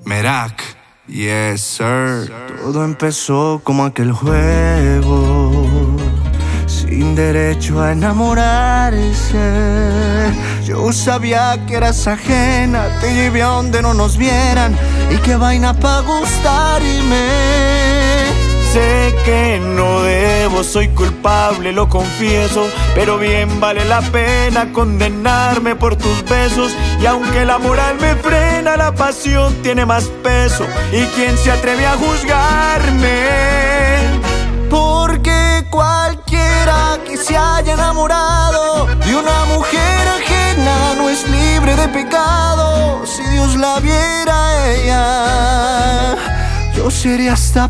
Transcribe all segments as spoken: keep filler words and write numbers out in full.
Merak, yes sir. Todo empezó como aquel juego, sin derecho a enamorarse. Yo sabía que eras ajena, te llevé a donde no nos vieran. Y qué vaina pa' gustarme. Sé que no debo, soy culpable, lo confieso, pero bien vale la pena condenarme por tus besos. Y aunque la moral me frena, la pasión tiene más peso. ¿Y quién se atreve a juzgarme? Porque cualquiera que se haya enamorado de una mujer ajena no es libre de pecado. Si Dios la viera a ella, yo sería hasta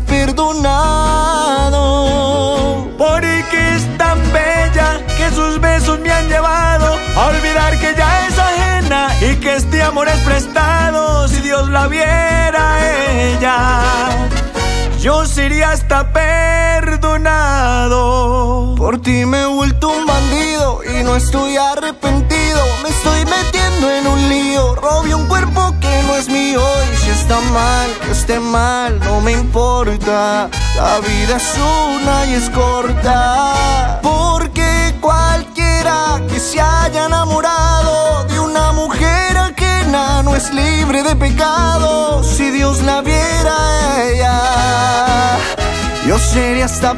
perdonado. Porque es tan bella que sus besos me han llevado a olvidar que ya es ajena y que este amor es prestado. Si Dios la viera a ella, yo sería hasta perdonado. Por ti me he vuelto un bandido y no estoy arrepentido. Me estoy metiendo en un lío, robé un cuerpo que no es mío. Y si está mal, que esté mal, no me importa. La vida es una y es corta. Porque cualquiera que se haya enamorado de una mujer ajena no es libre de pecado. Si Dios la viera a ella, yo sería hasta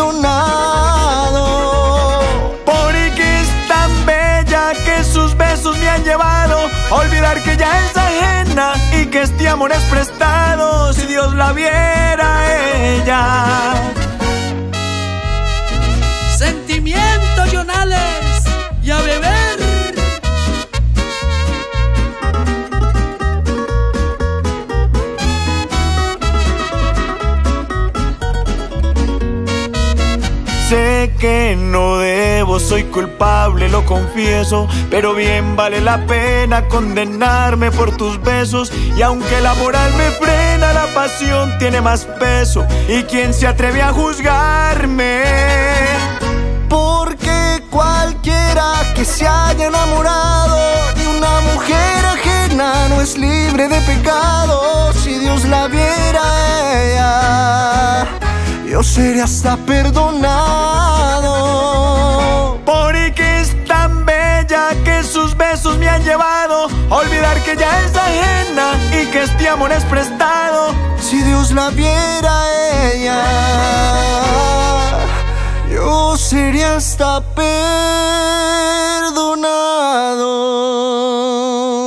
perdonado. Porque es tan bella que sus besos me han llevado a olvidar que ya es ajena y que este amor es prestado. Si Dios la viera a ella. Sentimiento, Jonales, y a beber. Sé que no debo, soy culpable, lo confieso, pero bien vale la pena condenarme por tus besos. Y aunque la moral me frena, la pasión tiene más peso. ¿Y quién se atreve a juzgarme? Porque cualquiera que se haya enamorado de una mujer ajena no es libre de pecado. Si Dios la viera a ella, yo sería hasta perdonado. Porque es tan bella que sus besos me han llevado a olvidar que ya es ajena y que este amor es prestado. Si Dios la viera a ella, yo sería hasta perdonado.